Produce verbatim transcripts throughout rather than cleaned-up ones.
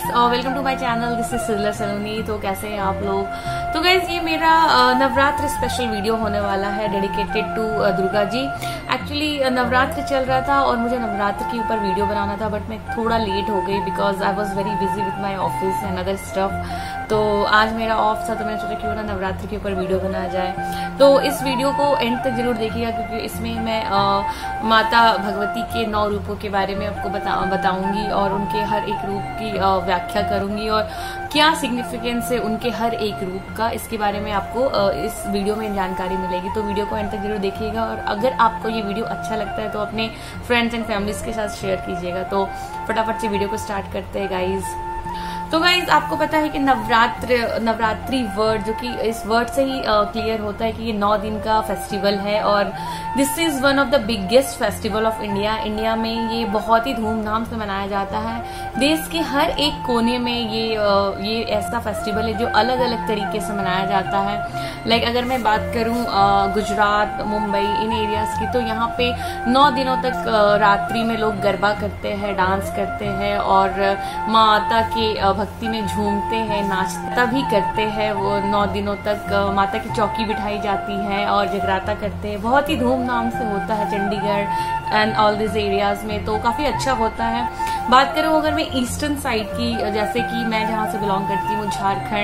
Welcome to my channel. This is sizzler Saloni. तो कैसे हैं आप लोग? तो गाइज ये मेरा uh, नवरात्र स्पेशल वीडियो होने वाला है dedicated to uh, Durga ji. Actually uh, Navratra चल रहा था और मुझे नवरात्र के ऊपर वीडियो बनाना था, बट मैं थोड़ा लेट हो गई because I was very busy with my office and other stuff. तो आज मेरा ऑफ था तो मैंने सोचा क्यों ना नवरात्र के ऊपर वीडियो बनाया जाए। तो इस वीडियो को एंड तक जरूर देखिएगा क्योंकि इसमें मैं आ, माता भगवती के नौ रूपों के बारे में आपको बता, बताऊंगी और उनके हर एक रूप की आ, व्याख्या करूंगी और क्या सिग्निफिकेंस है उनके हर एक रूप का, इसके बारे में आपको आ, इस वीडियो में जानकारी मिलेगी। तो वीडियो को एंड तक जरूर देखिएगा और अगर आपको ये वीडियो अच्छा लगता है तो अपने फ्रेंड्स एंड फैमिलीज के साथ शेयर कीजिएगा। तो फटाफट से वीडियो को स्टार्ट करते हैं गाइज। तो गाइज आपको पता है कि नवरात्र नवरात्रि वर्ड जो कि इस वर्ड से ही क्लियर uh, होता है कि ये नौ दिन का फेस्टिवल है और this is one of the biggest festival of India. India में ये बहुत ही धूमधाम से मनाया जाता है। देश के हर एक कोने में ये uh, ये ऐसा फेस्टिवल है जो अलग अलग तरीके से मनाया जाता है। लाइक like, अगर मैं बात करूं uh, गुजरात, मुंबई, इन एरियाज की, तो यहाँ पे नौ दिनों तक uh, रात्रि में लोग गरबा करते हैं, डांस करते हैं और uh, माता के uh, भक्ति में झूमते हैं, नाचता भी करते हैं। वो नौ दिनों तक माता की चौकी बिठाई जाती है और जगराता करते हैं। बहुत ही धूमधाम से होता है Chandigarh and all this areas में, तो काफी अच्छा होता है। बात करूं अगर मैं ईस्टर्न साइड की, जैसे कि मैं जहां से बिलोंग करती हूँ,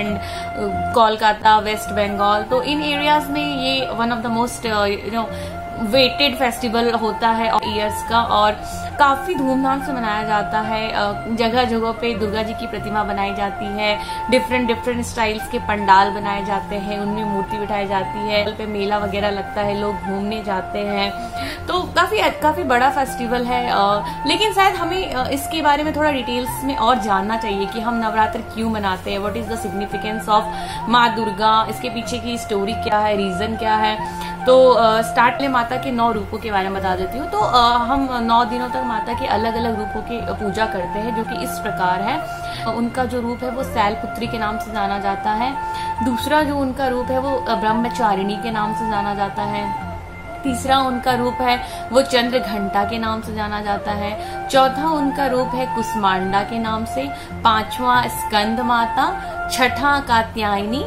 झारखंड, कोलकाता, वेस्ट बंगाल, तो इन एरियाज में ये one of the most you know waited festival होता है ईयर्स का और काफी धूमधाम से मनाया जाता है। जगह जगह पे दुर्गा जी की प्रतिमा बनाई जाती है, डिफरेंट डिफरेंट स्टाइल्स के पंडाल बनाए जाते हैं, उनमें मूर्ति बिठाई जाती है, पे मेला वगैरह लगता है, लोग घूमने जाते हैं। तो काफी काफी बड़ा फेस्टिवल है। लेकिन शायद हमें इसके बारे में थोड़ा डिटेल्स में और जानना चाहिए कि हम नवरात्र क्यों मनाते हैं, what is the significance of माँ दुर्गा, इसके पीछे की स्टोरी क्या है, रीजन क्या है। तो स्टार्ट में माता के नौ रूपों के बारे में बता देती हूँ। तो आ, हम नौ दिनों तक माता के अलग अलग रूपों की पूजा करते हैं जो कि इस प्रकार है। उनका जो रूप है वो शैलपुत्री के नाम से जाना जाता है। दूसरा जो उनका रूप है वो ब्रह्मचारिणी के नाम से जाना जाता है। तीसरा उनका रूप है वो चंद्र घंटा के नाम से जाना जाता है। चौथा उनका रूप है कुसमांडा के नाम से। पांचवा स्कंद माता, छठा कात्यायनी,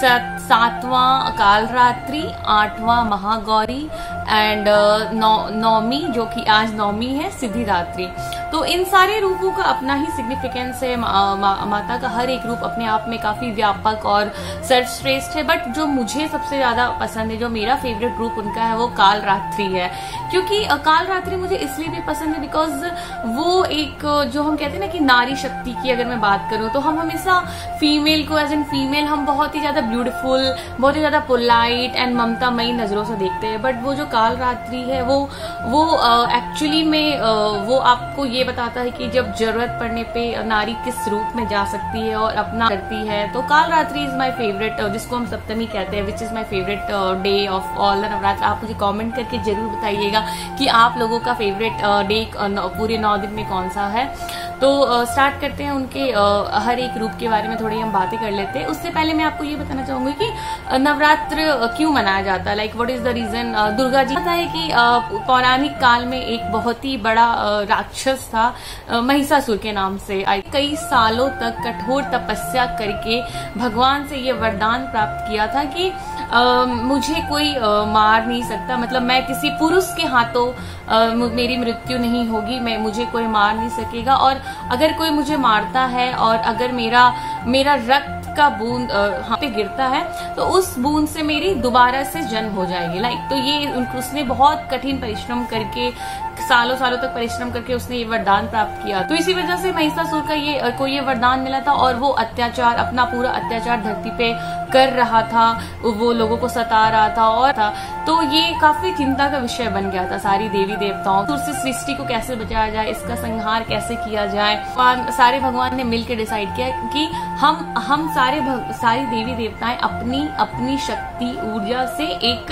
सातवां कालरात्रि, आठवां महागौरी एंड नौ नौमी जो कि आज नौमी है सिद्धिदात्री। तो इन सारे रूपों का अपना ही सिग्निफिकेंस है। मा, मा, माता का हर एक रूप अपने आप में काफी व्यापक और सर्वश्रेष्ठ है, बट जो मुझे सबसे ज्यादा पसंद है, जो मेरा फेवरेट रूप उनका है, वो कालरात्रि है। क्योंकि कालरात्रि मुझे इसलिए भी पसंद है बिकॉज वो एक जो हम कहते हैं ना कि नारी शक्ति की अगर मैं बात करूं तो हम हमेशा फीमेल को एज एन फीमेल हम बहुत ही ज्यादा ब्यूटीफुल, बहुत ही ज्यादा पोलाइट एंड ममतामयी नजरों से देखते हैं, बट वो जो कालरात्रि है वो वो एक्चुअली uh, में uh, वो आपको ये बताता है कि जब जरूरत पड़ने पे नारी किस रूप में जा सकती है और अपना करती है। तो कालरात्रि इज माय फेवरेट, जिसको हम सप्तमी कहते हैं, which is my favourite day of all the Navratra. आप मुझे कमेंट करके जरूर बताइएगा कि आप लोगों का फेवरेट डे पूरे नौ दिन में कौन सा है। तो स्टार्ट uh, करते हैं उनके uh, हर एक रूप के बारे में थोड़ी हम बातें कर लेते हैं। उससे पहले मैं आपको ये बताना चाहूंगी कि uh, नवरात्र uh, क्यों मनाया जाता है, like what is the reason. Durga ji पता है कि uh, पौराणिक काल में एक बहुत ही बड़ा uh, राक्षस था uh, महिषासुर के नाम से। कई सालों तक कठोर तपस्या करके भगवान से ये वरदान प्राप्त किया था कि Uh, मुझे कोई uh, मार नहीं सकता, मतलब मैं किसी पुरुष के हाथों uh, मेरी मृत्यु नहीं होगी, मैं मुझे कोई मार नहीं सकेगा और अगर कोई मुझे मारता है और अगर मेरा मेरा रक्त का बूंद हाथ पे गिरता है तो उस बूंद से मेरी दोबारा से जन्म हो जाएगी। लाइक तो ये उसने बहुत कठिन परिश्रम करके, सालों सालों तक परिश्रम करके उसने ये वरदान प्राप्त किया। तो इसी वजह से महिषासुर का ये को ये वरदान मिला था और वो अत्याचार, अपना पूरा अत्याचार धरती पे कर रहा था, वो लोगों को सता रहा था और था। तो ये काफी चिंता का विषय बन गया था सारी देवी देवताओं को, उससे सृष्टि को कैसे बचाया जाए, इसका संहार कैसे किया जाए। सारे भगवान ने मिलकर डिसाइड किया कि हम हम सारे सारी देवी देवताएं अपनी अपनी शक्ति ऊर्जा से एक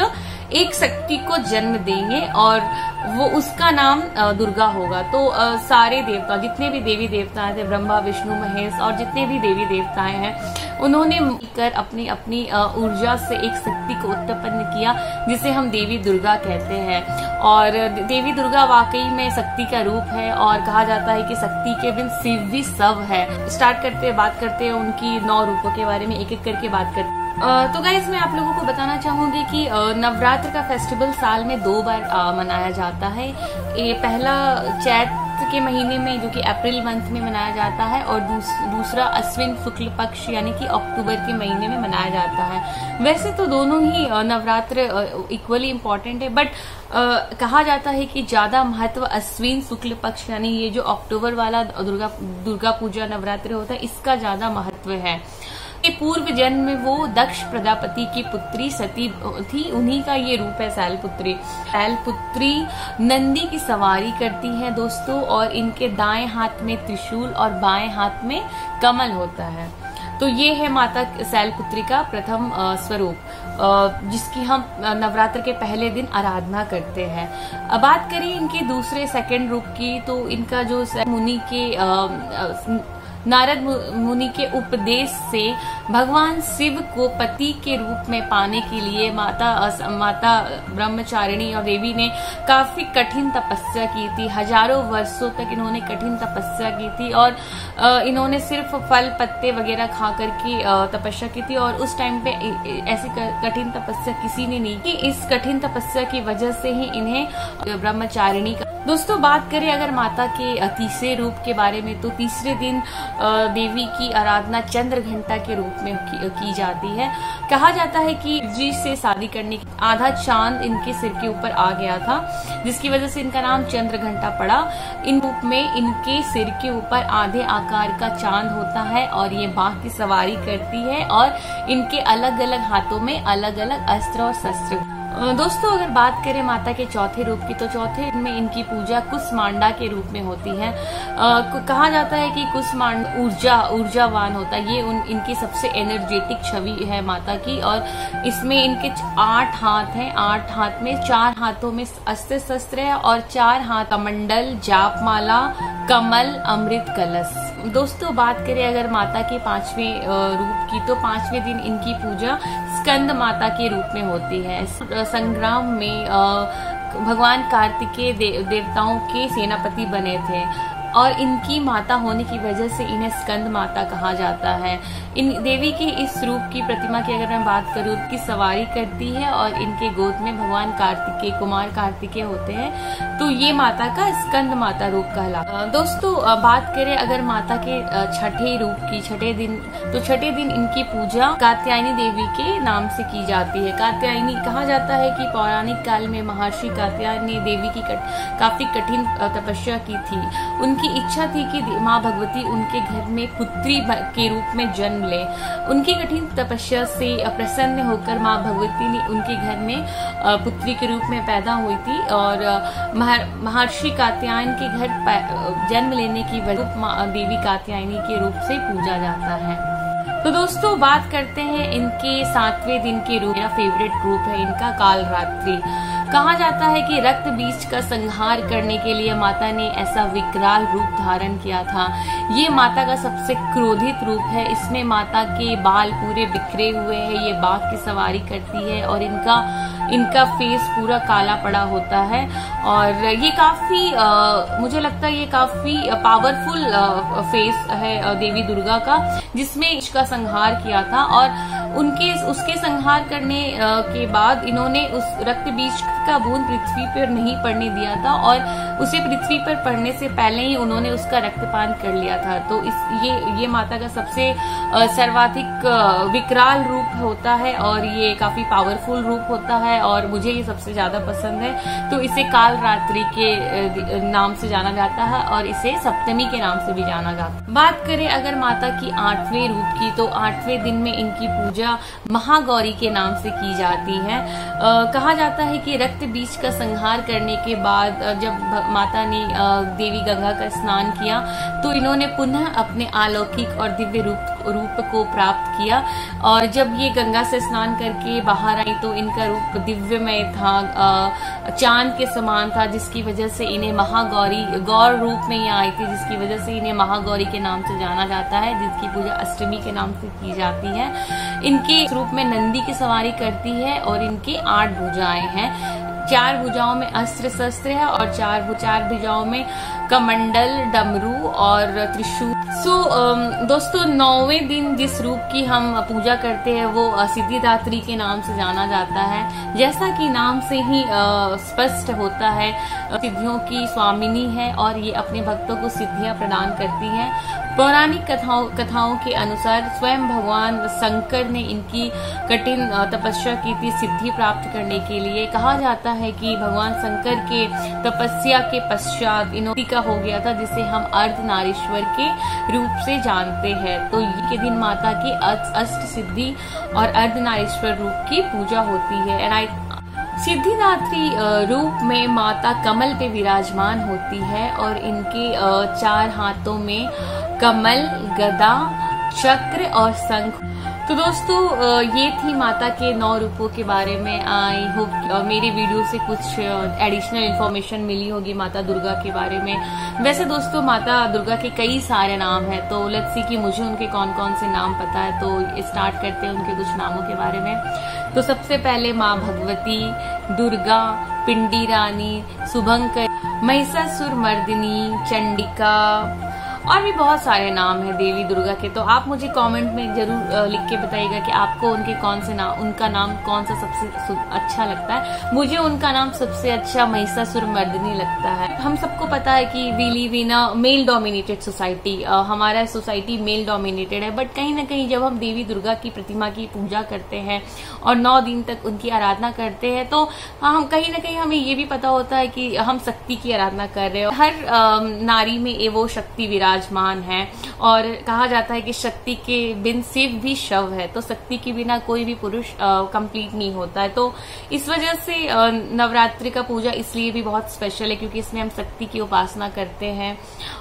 एक शक्ति को जन्म देंगे और वो उसका नाम दुर्गा होगा। तो सारे देवता, जितने भी देवी देवता थे, ब्रह्मा विष्णु महेश और जितने भी देवी देवताएं हैं, उन्होंने मिलकर अपनी अपनी ऊर्जा से एक शक्ति को उत्पन्न किया जिसे हम देवी दुर्गा कहते हैं। और देवी दुर्गा वाकई में शक्ति का रूप है और कहा जाता है कि शक्ति के बिन शिव भी सब है। स्टार्ट करते हैं, बात करते हैं उनकी नौ रूपों के बारे में, एक एक करके बात करते हैं। तो गाइस मैं आप लोगों को बताना चाहूंगी कि नवरात्र का फेस्टिवल साल में दो बार मनाया जाता है। ये पहला चैत के महीने में जो कि अप्रैल मंथ में मनाया जाता है और दूस, दूसरा अश्विन शुक्ल पक्ष यानी कि अक्टूबर के महीने में मनाया जाता है। वैसे तो दोनों ही नवरात्र इक्वली इम्पोर्टेंट है, बट कहा जाता है कि ज्यादा महत्व अश्विन शुक्ल पक्ष यानी ये जो अक्टूबर वाला दुर्गा दुर्गा पूजा नवरात्र होता है इसका ज्यादा महत्व है। के पूर्व जन्म में वो दक्ष प्रजापति की पुत्री सती थी, उन्हीं का ये रूप है शैलपुत्री। शैलपुत्री नंदी की सवारी करती है दोस्तों, और इनके दाएं हाथ में त्रिशूल और बाएं हाथ में कमल होता है। तो ये है माता शैलपुत्री का प्रथम स्वरूप जिसकी हम नवरात्र के पहले दिन आराधना करते हैं। अब बात करें इनके दूसरे सेकंड रूप की, तो इनका जो मुनि के नारद मुनि के उपदेश से भगवान शिव को पति के रूप में पाने के लिए माता माता ब्रह्मचारिणी और देवी ने काफी कठिन तपस्या की थी। हजारों वर्षों तक इन्होंने कठिन तपस्या की थी और इन्होंने सिर्फ फल पत्ते वगैरह खा करके तपस्या की थी। और उस टाइम पे ऐसी कठिन तपस्या किसी ने नहीं की। इस कठिन तपस्या की वजह से ही इन्हें ब्रह्मचारिणी का। दोस्तों बात करें अगर माता के तीसरे रूप के बारे में, तो तीसरे दिन देवी की आराधना चंद्र घंटा के रूप में की, की जाती है। कहा जाता है कि जी से शादी करने की आधा चांद इनके सिर के ऊपर आ गया था, जिसकी वजह से इनका नाम चंद्र घंटा पड़ा। इन रूप में इनके सिर के ऊपर आधे आकार का चांद होता है और ये बाघ की सवारी करती है और इनके अलग अलग हाथों में अलग अलग अस्त्र और शस्त्र। दोस्तों अगर बात करें माता के चौथे रूप की, तो चौथे में इनकी पूजा कुसमांडा के रूप में होती है। आ, कहा जाता है कि कुसमांड ऊर्जा ऊर्जावान होता है। ये उन इनकी सबसे एनर्जेटिक छवि है माता की। और इसमें इनके आठ हाथ हैं। आठ हाथ में चार हाथों में अस्त्र शस्त्र है और चार हाथ कमंडल, जाप माला, कमल, अमृत कलश। दोस्तों बात करें अगर माता के पांचवें रूप की, तो पांचवें दिन इनकी पूजा स्कंद माता के रूप में होती है। संग्राम में भगवान कार्तिकेय देव, देवताओं के सेनापति बने थे और इनकी माता होने की वजह से इन्हें स्कंद माता कहा जाता है। इन देवी के इस रूप की प्रतिमा की अगर मैं बात करूं, की सवारी करती है और इनके गोद में भगवान कार्तिकेय कुमार कार्तिकेय होते हैं। तो ये माता का स्कंद माता रूप कहलाता है। दोस्तों बात करें अगर माता के छठे रूप की, छठे दिन, तो छठे दिन इनकी पूजा कात्यायनी देवी के नाम से की जाती है। कात्यायनी कहा जाता है कि पौराणिक काल में महर्षि कात्यायन ने देवी की कट, काफी कठिन तपस्या की थी। उनकी इच्छा थी कि माँ भगवती उनके घर में पुत्री के रूप में जन्म ले। उनकी कठिन तपस्या से प्रसन्न होकर माँ भगवती ने उनके घर में पुत्री के रूप में पैदा हुई थी और महर्षि कात्यायन के घर जन्म लेने की वजह देवी कात्यायनी के रूप से पूजा जाता है। तो दोस्तों बात करते हैं इनके सातवें दिन के रूप। मेरा फेवरेट रूप है इनका कालरात्रि। कहा जाता है कि रक्त बीज का संहार करने के लिए माता ने ऐसा विकराल रूप धारण किया था। ये माता का सबसे क्रोधित रूप है। इसमें माता के बाल पूरे बिखरे हुए हैं। ये बाघ की सवारी करती है और इनका इनका फेस पूरा काला पड़ा होता है और ये काफी आ, मुझे लगता है ये काफी पावरफुल फेस है देवी दुर्गा का, जिसमें इसका संहार किया था। और उनके उसके संहार करने के बाद इन्होंने उस रक्त बीज का बूंद पृथ्वी पर नहीं पड़ने दिया था और उसे पृथ्वी पर पड़ने से पहले ही उन्होंने उसका रक्तपान कर लिया था। तो इस ये ये माता का सबसे सर्वाधिक विकराल रूप होता है और ये काफी पावरफुल रूप होता है और मुझे ये सबसे ज्यादा पसंद है। तो इसे कालरात्रि के नाम से जाना जाता है और इसे सप्तमी के नाम से भी जाना जाता है। बात करें अगर माता की आठवें रूप की, तो आठवें दिन में इनकी पूजा महागौरी के नाम से की जाती है। आ, कहा जाता है कि रक्त बीज का संहार करने के बाद जब माता ने देवी गंगा का स्नान किया तो इन्होंने पुनः अपने अलौकिक और दिव्य रूप रूप को प्राप्त किया। और जब ये गंगा से स्नान करके बाहर आई तो इनका रूप दिव्यमय था, चांद के समान था, जिसकी वजह से इन्हें महागौरी गौर रूप में ये आई थी, जिसकी वजह से इन्हें महागौरी के नाम से जाना जाता है, जिसकी पूजा अष्टमी के नाम से की जाती है। इनके रूप में नंदी की सवारी करती है और इनकी आठ भुजाएं हैं। चार भुजाओं में अस्त्र शस्त्र है और चार चार भुजाओं में कमंडल, डमरू और त्रिशूल। सो so, दोस्तों नौवें दिन जिस रूप की हम पूजा करते हैं वो सिद्धिदात्री के नाम से जाना जाता है। जैसा कि नाम से ही स्पष्ट होता है, सिद्धियों की स्वामिनी है और ये अपने भक्तों को सिद्धियां प्रदान करती है। पौराणिक कथाओं कथाओं के अनुसार स्वयं भगवान शंकर ने इनकी कठिन तपस्या की थी सिद्धि प्राप्त करने के लिए। कहा जाता है कि भगवान शंकर के तपस्या के पश्चात इनोती का हो गया था, जिसे हम अर्धनारीश्वर के रूप से जानते हैं। तो ये के दिन माता की अष्ट सिद्धि और अर्धनारीश्वर रूप की पूजा होती है। एंड आई सिद्धिदात्री रूप में माता कमल पे विराजमान होती है और इनके चार हाथों में कमल, गदा, चक्र और शंख। तो दोस्तों ये थी माता के नौ रूपों के बारे में। आई होप मेरी वीडियो से कुछ एडिशनल इन्फॉर्मेशन मिली होगी माता दुर्गा के बारे में। वैसे दोस्तों माता दुर्गा के कई सारे नाम हैं, तो लेट्स सी कि मुझे उनके कौन कौन से नाम पता है। तो स्टार्ट करते हैं उनके कुछ नामों के बारे में। तो सबसे पहले माँ भगवती, दुर्गा, पिंडी रानी, शुभंकर, महिषासुर मर्दिनी, चंडिका और भी बहुत सारे नाम हैं देवी दुर्गा के। तो आप मुझे कमेंट में जरूर लिख के बताइएगा कि आपको उनके कौन से नाम उनका नाम कौन सा सबसे अच्छा लगता है। मुझे उनका नाम सबसे अच्छा महिषासुर मर्दिनी लगता है। हम सबको पता है कि we live in a male dominated society, हमारा सोसाइटी मेल डोमिनेटेड है, बट कहीं ना कहीं जब हम देवी दुर्गा की प्रतिमा की पूजा करते हैं और नौ दिन तक उनकी आराधना करते हैं तो हम कहीं ना कहीं हमें ये भी पता होता है कि हम शक्ति की आराधना कर रहे हैं। हर नारी में वो शक्ति विराजमान है और कहा जाता है कि शक्ति के बिन शिव भी शव है, तो शक्ति के बिना कोई भी पुरुष कंप्लीट नहीं होता है। तो इस वजह से नवरात्रि का पूजा इसलिए भी बहुत स्पेशल है क्योंकि इसमें हम शक्ति की उपासना करते हैं।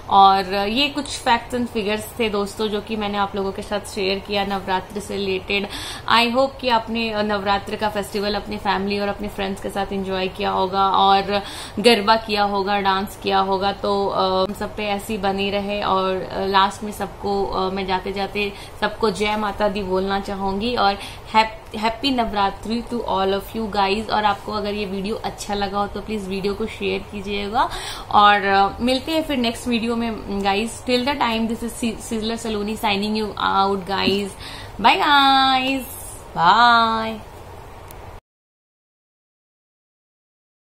और ये कुछ फैक्ट्स एंड फिगर्स थे दोस्तों जो कि मैंने आप लोगों के साथ शेयर किया नवरात्रि से रिलेटेड। आई होप कि आपने नवरात्रि का फेस्टिवल अपने फैमिली और अपने फ्रेंड्स के साथ एंजॉय किया होगा और गरबा किया होगा, डांस किया होगा। तो हम सब पे ऐसी बनी रहे। और लास्ट में सबको मैं जाते जाते सबको जय माता दी बोलना चाहूंगी और happy Navratri to all of you guys. और आपको अगर ये वीडियो अच्छा लगा हो तो प्लीज वीडियो को शेयर कीजिएगा और uh, मिलते हैं फिर नेक्स्ट वीडियो में guys. Till the time this is sizzler Saloni signing you out guys. Bye guys, bye.